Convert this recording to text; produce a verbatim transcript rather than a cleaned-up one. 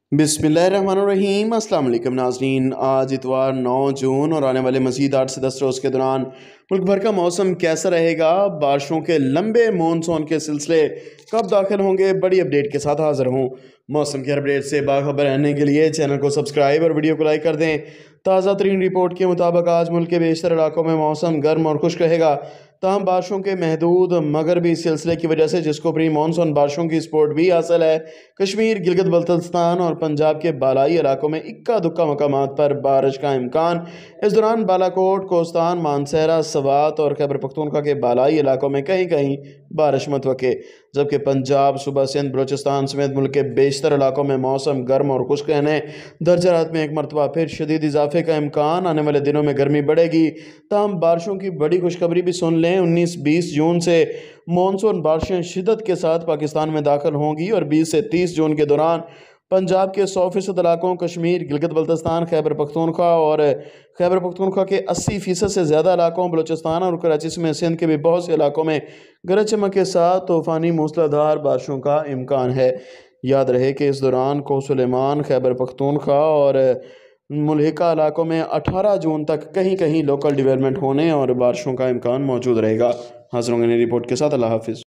बिस्मिल्लाहिर्रहमानिर्रहीम। अस्सलाम वालेकुम नाज़रीन। आज इतवार नौ जून और आने वाले मज़ीद आठ से दस रोज़ के दौरान मुल्क भर का मौसम कैसा रहेगा, बारिशों के लंबे मानसून के सिलसिले कब दाखिल होंगे, बड़ी अपडेट के साथ हाज़िर हूँ। मौसम की अपडेट से बाखबर रहने के लिए चैनल को सब्सक्राइब और वीडियो को लाइक कर दें। ताज़ा तरीन रिपोर्ट के मुताबिक आज मुल्क के बेशतर इलाकों में मौसम गर्म और खुश्क रहेगा, ताहम बारिशों के महदूद मगरबी सिलसिले की वजह से जिसको प्री मानसून बारिशों की स्पोर्ट भी हासिल है। कश्मीर, गिलगित बल्तिस्तान और पंजाब के बालाई इलाकों में इक्का दुक्का मकामात पर बारिश का इम्कान। इस दौरान बालाकोट, कोस्तान, मानसहरा, सवात और खैबर पख्तूनख्वा के बालाई इलाकों में कहीं कहीं बारिश मुतवक्के, जबकि पंजाब, सूबा सिंध, बलोचिस्तान समेत मुल्क के बेशतर इलाकों में मौसम गर्म और खुश्क रहने, दर्जात में एक मरतबा फिर शदीद इजाफे का इम्कान। आने वाले दिनों में गर्मी बढ़ेगी, ताहम बारिशों की बड़ी खुशखबरी भी सुन लें। उन्नीस बीस जून से मानसून बारिशें शिद्दत के साथ पाकिस्तान में दाखिल होंगी और बीस से तीस जून के दौरान पंजाब के सौ फीसद इलाकों, कश्मीर, गिलगित बल्तिस्तान, खैबर पख्तूनख्वा और खैबर पख्तूनख्वा के अस्सी फीसद से ज़्यादा इलाकों, बलोचिस्तान और कराची समेत सिंध के भी बहुत से इलाकों में गरज चमक के साथ तूफ़ानी मूसलाधार बारिशों का इम्कान है। याद रहे कि इस दौरान कोसुलेमान, खैबर पख्तूनख्वा और मुल्हिका इलाकों में अठारह जून तक कहीं कहीं लोकल डेवलपमेंट होने और बारिशों का इम्कान मौजूद रहेगा। हाज़िर होंगे नई रिपोर्ट के साथ। अल्लाह हाफिज़।